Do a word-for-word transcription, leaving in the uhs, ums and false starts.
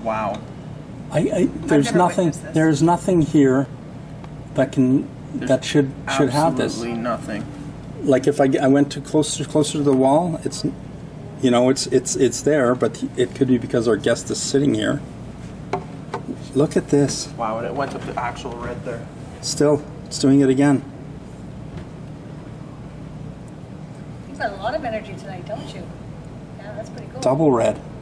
Wow. I, I there's nothing. There's nothing here that can there's that should should have this. Absolutely nothing. Like if I, I went to closer closer to the wall, it's, you know, it's it's it's there, but it could be because our guest is sitting here. Look at this. Wow, and it went up to actual red there. Still, it's doing it again. You've got a lot of energy tonight, don't you? Yeah, that's pretty cool. Double red.